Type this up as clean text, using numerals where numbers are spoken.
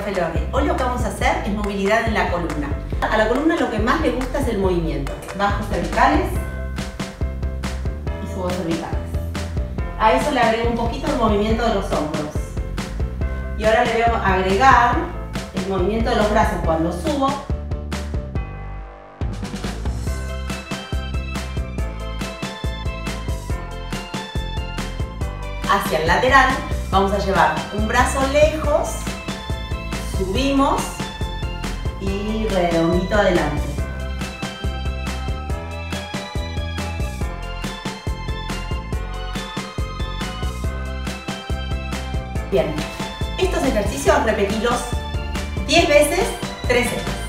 Café Learning. Hoy lo que vamos a hacer es movilidad en la columna. A la columna lo que más le gusta es el movimiento. Bajos cervicales y subos cervicales. A eso le agrego un poquito el movimiento de los hombros. Y ahora le voy a agregar el movimiento de los brazos cuando subo. Hacia el lateral, vamos a llevar un brazo lejos, subimos y redondito adelante. Bien, estos ejercicios repetirlos 10 veces, 3 series.